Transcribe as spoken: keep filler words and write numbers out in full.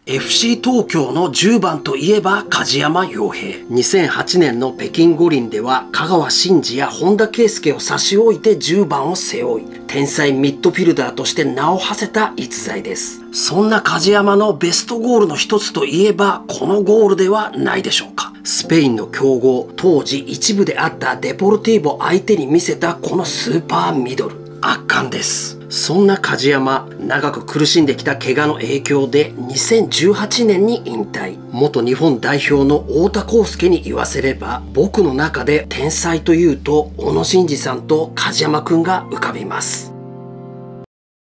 エフシー 東京のじゅうばんといえば梶山洋平。にせんはちねんの北京五輪では香川真司や本田圭佑を差し置いてじゅうばんを背負い、天才ミッドフィルダーとして名を馳せた逸材です。そんな梶山のベストゴールの一つといえばこのゴールではないでしょうか。スペインの強豪、当時一部であったデポルティーボ相手に見せたこのスーパーミドル。圧巻です。そんな梶山、長く苦しんできた怪我の影響でにせんじゅうはちねんに引退。元日本代表の太田康介に言わせれば、僕の中で天才というと小野伸二さんと梶山くんが浮かびます。